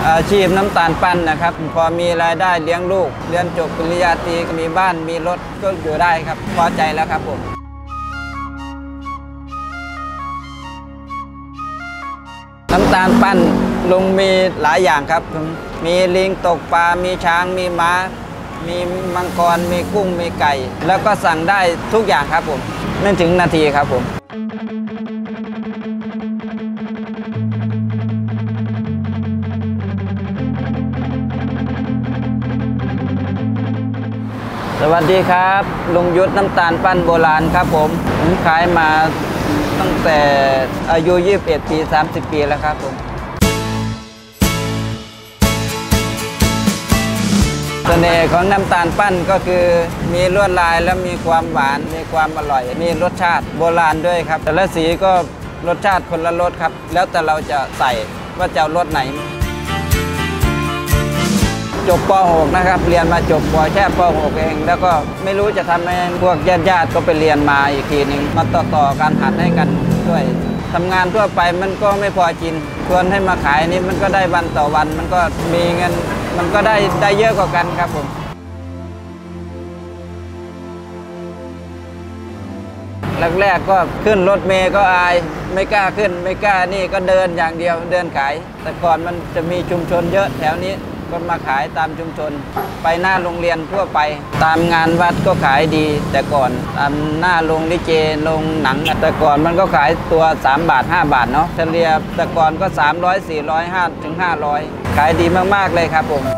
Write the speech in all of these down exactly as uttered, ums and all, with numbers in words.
อาชีพน้ำตาลปั้นนะครับพอมีรายได้เลี้ยงลูกเรียนจบปริญญาตรีมีบ้านมีรถก็อยู่ได้ครับพอใจแล้วครับผมน้ำตาลปั้นลุงมีหลายอย่างครับมีลิงตกปลามีช้างมีม้ามีมังกรมีกุ้งมีไก่แล้วก็สั่งได้ทุกอย่างครับผมไม่ถึงนาทีครับผมสวัสดีครับลุงยุทธน้ำตาลปั้นโบราณครับผมผมขายมาตั้งแต่อายุยี่สิบเอ็ดปีสามสิบปีแล้วครับผมเสน่ห์ของน้ำตาลปั้นก็คือมีลวดลายและมีความหวานมีความอร่อยมีรสชาติโบราณด้วยครับแต่ละสีก็รสชาติคนละรสครับแล้วแต่เราจะใส่ว่าจะเอารสไหนจบป .หก นะครับเรียนมาจบปแค่ป .หก เองแล้วก็ไม่รู้จะทำยังไงพวกญาติๆก็ไปเรียนมาอีกทีหนึ่งมาต่อๆการหัดให้กันด้วยทำงานทั่วไปมันก็ไม่พอกินชวนให้มาขายนี่มันก็ได้วันต่อวันมันก็มีเงินมันก็ได้ได้เยอะกว่ากันครับผมแรกๆก็ขึ้นรถเมล์ก็อายไม่กล้าขึ้นไม่กล้านี่ก็เดินอย่างเดียวเดินขายแต่ก่อนมันจะมีชุมชนเยอะแถวนี้ก็มาขายตามชุมชนไปหน้าโรงเรียนทั่วไปตามงานวัดก็ขายดีแต่ก่อนตามหน้าโรงลิเกโรงหนังแต่ก่อนมันก็ขายตัวสามบาทห้าบาทเนาะเฉลี่ยแต่ก่อนก็สามร้อย สี่ร้อย ห้าถึงห้าร้อยขายดีมากๆเลยครับผม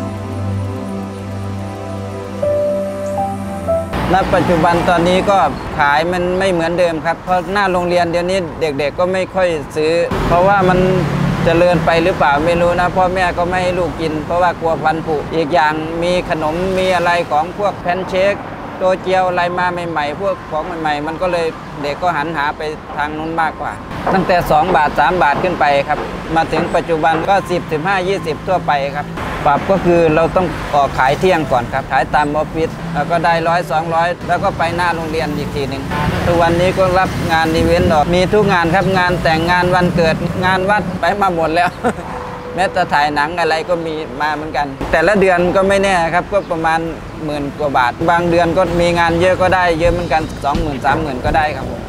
ณปัจจุบันตอนนี้ก็ขายมันไม่เหมือนเดิมครับเพราะหน้าโรงเรียนเดี๋ยวนี้เด็กๆก็ไม่ค่อยซื้อเพราะว่ามันเจริญไปหรือเปล่าไม่รู้นะพ่อแม่ก็ไม่ให้ลูกกินเพราะว่ากลัวฟันผุอีกอย่างมีขนมมีอะไรของพวกแพนเค้กโตเกียวอะไรมาใหม่ๆพวกของใหม่ๆมันก็เลยเด็กก็หันหาไปทางนู้นมากกว่าตั้งแต่สองบาทสามบาทขึ้นไปครับมาถึงปัจจุบันก็สิบ สิบห้า ยี่สิบทั่วไปครับปรับก็คือเราต้องออกขายเที่ยงก่อนครับขายตามออฟฟิศแล้วก็ได้ร้อยสองร้อยแล้วก็ไปหน้าโรงเรียนอีกทีหนึ่งทุกวันนี้ก็รับงานอีเวนต์ออกมีทุกงานครับงานแต่งงานวันเกิดงานวัดไปมาหมดแล้ว แม้แต่ถ่ายหนังอะไรก็มีมาเหมือนกันแต่ละเดือนก็ไม่แน่ครับก็ประมาณหมื่นกว่าบาทบางเดือนก็มีงานเยอะก็ได้เยอะเหมือนกัน สองหมื่น สามหมื่น ก็ได้ครับผม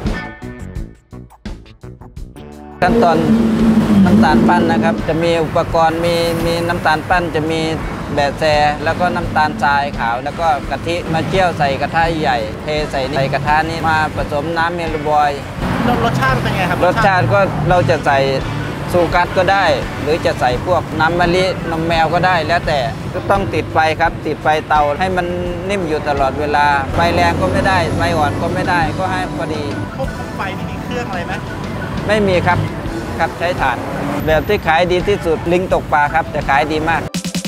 ขั้นตอนน้ำตาลปั้นนะครับจะมีอุปกรณ์มีมีน้ำตาลปั้นจะมีแบะแซแล้วก็น้ำตาลทรายขาวแล้วก็กะทิมาเจี่ยวใส่กระทะใหญ่เทใส่ในกระทะนี้มาผสมน้ำเมลบอยรสชาติเป็นไงครับรสชาติก็เราจะใส่ซูกัสก็ได้หรือจะใส่พวกน้ำมะลินมแมวก็ได้แล้วแต่ก็ต้องติดไฟครับติดไฟเตาให้มันนิ่มอยู่ตลอดเวลาไฟแรงก็ไม่ได้ไฟอ่อนก็ไม่ได้ก็ให้พอดีควบคุมไฟนี่มีเครื่องอะไรไหมไม่มีครับครับใช้ถ่านแบบที่ขายดีที่สุดลิงตกปลาครับแต่ขายดีมาก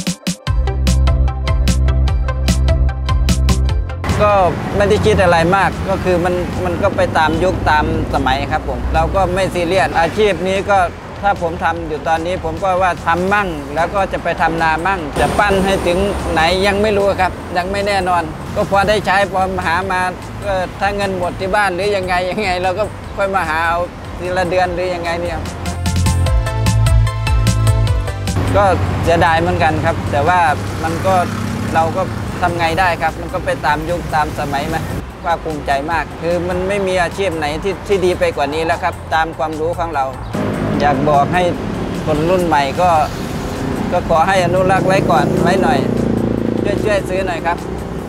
ก็ไม่ได้คิดอะไรมากก็คือมันมันก็ไปตามยุคตามสมัยครับผมเราก็ไม่ซีเรียสอาชีพนี้ก็ถ้าผมทำอยู่ตอนนี้ผมก็ว่าทำมั่งแล้วก็จะไปทำนามั่งจะปั้นให้ถึงไหนยังไม่รู้ครับยังไม่แน่นอนก็พอได้ใช้พอหามาก็ถ้าเงินหมดที่บ้านหรือยังไงยังไงเราก็ค่อยมาหาเอาทีละเดือนหรือยังไงเนี่ยก็เสียดายเหมือนกันครับแต่ว่ามันก็เราก็ทำไงได้ครับมันก็ไปตามยุคตามสมัยมาว่าภูมิใจมากคือมันไม่มีอาชีพไหนที่ที่ดีไปกว่านี้แล้วครับตามความรู้ของเราอยากบอกให้คนรุ่นใหม่ก็ก็ขอให้อนุรักษ์ไว้ก่อนไว้หน่อยช่วยช่วยซื้อหน่อยครับ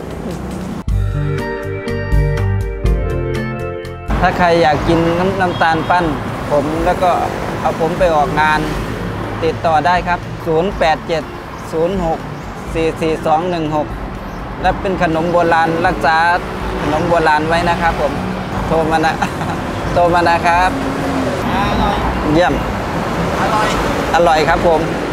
ถ้าใครอยากกินน้ำน้ำตาลปั้นผมแล้วก็เอาผมไปออกงานติดต่อได้ครับศูนย์ แปด เจ็ด ศูนย์ หก สี่ สี่ สอง หนึ่ง หกและเป็นขนมโบราณรักษาขนมโบราณไว้นะครับผมโทรมานะโทรมานะครับอร่อยเยี่ยมอร่อยอร่อยครับผม